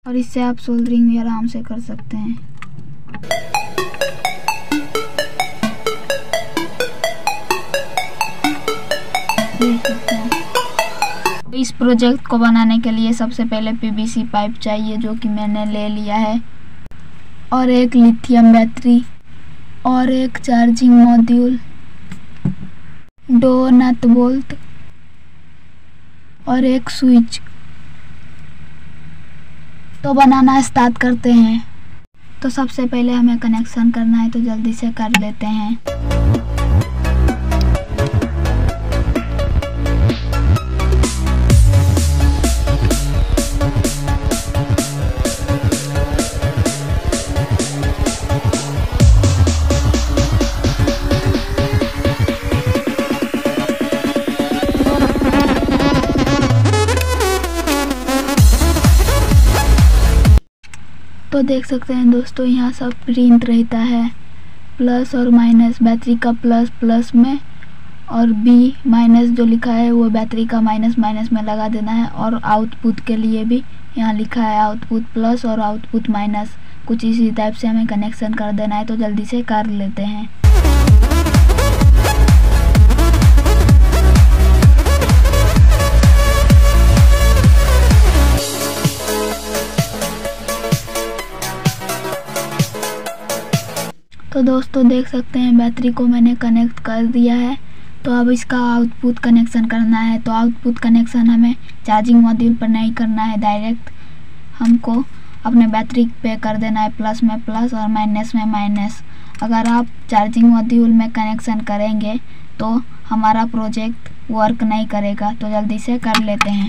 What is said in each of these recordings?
और इससे आप सोल्डरिंग भी आराम से कर सकते हैं। देख सकते हैं। इस प्रोजेक्ट को बनाने के लिए सबसे पहले पीवीसी पाइप चाहिए, जो कि मैंने ले लिया है, और एक लिथियम बैटरी और एक चार्जिंग मॉड्यूल, 2 नट बोल्ट और एक स्विच। तो बनाना स्टार्ट करते हैं। तो सबसे पहले हमें कनेक्शन करना है, तो जल्दी से कर लेते हैं। तो देख सकते हैं दोस्तों, यहाँ सब प्रिंट रहता है, प्लस और माइनस। बैटरी का प्लस प्लस में और बी माइनस जो लिखा है वो बैटरी का माइनस माइनस में लगा देना है। और आउटपुट के लिए भी यहाँ लिखा है आउटपुट प्लस और आउटपुट माइनस, कुछ इसी टाइप से हमें कनेक्शन कर देना है। तो जल्दी से कर लेते हैं। तो दोस्तों देख सकते हैं बैटरी को मैंने कनेक्ट कर दिया है। तो अब इसका आउटपुट कनेक्शन करना है। तो आउटपुट कनेक्शन हमें चार्जिंग मॉड्यूल पर नहीं करना है, डायरेक्ट हमको अपने बैटरी पे कर देना है, प्लस में प्लस और माइनस में माइनस। अगर आप चार्जिंग मॉड्यूल में कनेक्शन करेंगे तो हमारा प्रोजेक्ट वर्क नहीं करेगा। तो जल्दी से कर लेते हैं।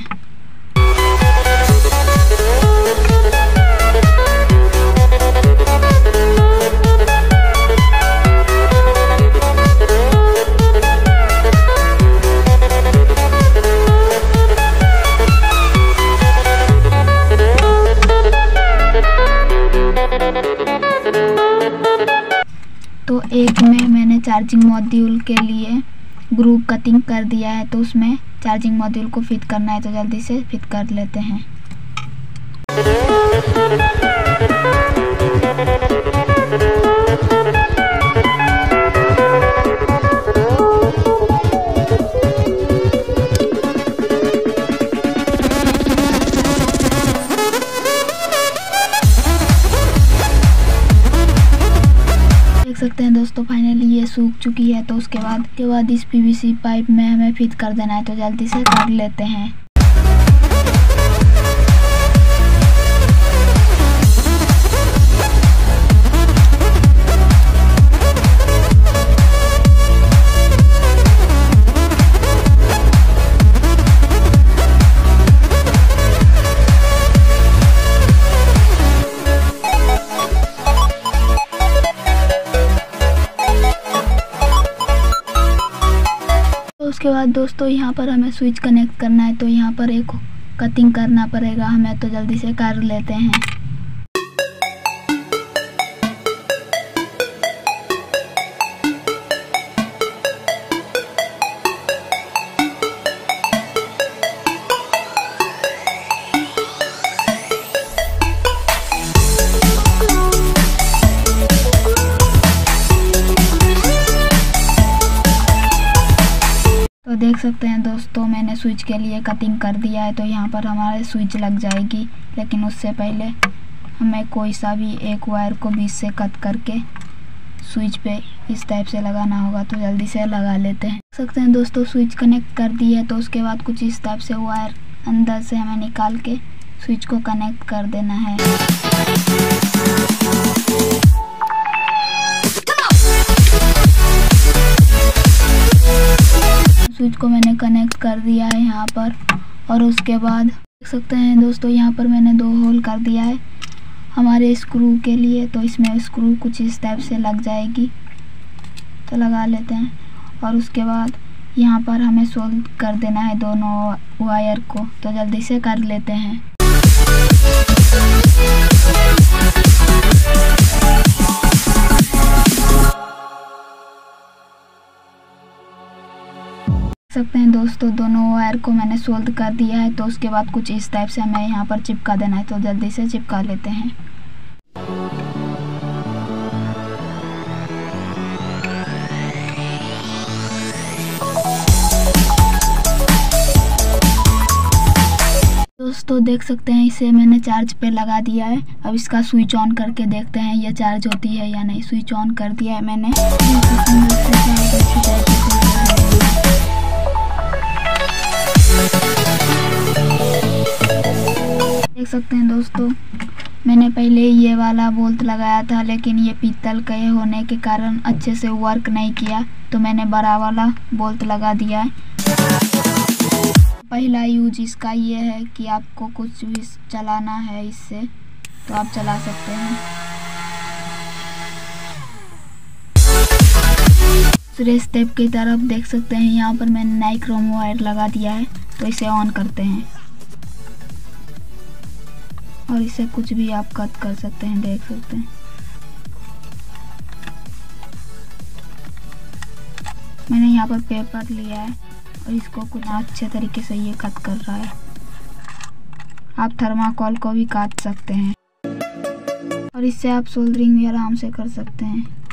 तो एक में मैंने चार्जिंग मॉड्यूल के लिए ग्रुप कटिंग कर दिया है, तो उसमें चार्जिंग मॉड्यूल को फिट करना है। तो जल्दी से फिट कर लेते हैं। देख सकते हैं दोस्तों, फाइनली ये सूख चुकी है। तो उसके बाद इस पीवीसी पाइप में हमें फिट कर देना है। तो जल्दी से कर लेते हैं। उसके बाद दोस्तों यहाँ पर हमें स्विच कनेक्ट करना है। तो यहाँ पर एक कटिंग करना पड़ेगा हमें। तो जल्दी से कर लेते हैं। तो देख सकते हैं दोस्तों, मैंने स्विच के लिए कटिंग कर दिया है। तो यहाँ पर हमारे स्विच लग जाएगी, लेकिन उससे पहले हमें कोई सा भी एक वायर को बीच से कट करके स्विच पे इस टाइप से लगाना होगा। तो जल्दी से लगा लेते हैं। देख सकते हैं दोस्तों, स्विच कनेक्ट कर दी है। तो उसके बाद कुछ इस टाइप से वायर अंदर से हमें निकाल के स्विच को कनेक्ट कर देना है। स्विच को मैंने कनेक्ट कर दिया है यहाँ पर। और उसके बाद देख सकते हैं दोस्तों, यहाँ पर मैंने 2 होल कर दिया है हमारे स्क्रू के लिए। तो इसमें स्क्रू कुछ इस टाइप से लग जाएगी। तो लगा लेते हैं। और उसके बाद यहाँ पर हमें सोल्ड कर देना है दोनों वायर को। तो जल्दी से कर लेते हैं। सकते हैं दोस्तों, दोनों वायर को मैंने सोल्ड कर दिया है। तो उसके बाद कुछ इस टाइप से हमें यहाँ पर चिपका देना है, तो जल्दी से चिपका लेते हैं। दोस्तों देख सकते हैं, इसे मैंने चार्ज पे लगा दिया है। अब इसका स्विच ऑन करके देखते हैं ये चार्ज होती है या नहीं। स्विच ऑन कर दिया है मैंने। देख सकते हैं दोस्तों, मैंने पहले ये वाला बोल्ट लगाया था, लेकिन ये पीतल के होने के कारण अच्छे से वर्क नहीं किया, तो मैंने बड़ा वाला बोल्ट लगा दिया है। पहला यूज इसका ये है कि आपको कुछ भी चलाना है इससे तो आप चला सकते हैं। दूसरे स्टेप की तरफ देख सकते हैं, यहाँ पर मैंने नाइक्रोम वायर लगा दिया है। तो इसे ऑन करते हैं और इसे कुछ भी आप कट कर सकते हैं, देख सकते हैं। मैंने यहाँ पर पेपर लिया है और इसको कुछ अच्छे तरीके से ये कट कर रहा है। आप थर्माकोल को भी काट सकते हैं और इससे आप सोल्डरिंग भी आराम से कर सकते हैं।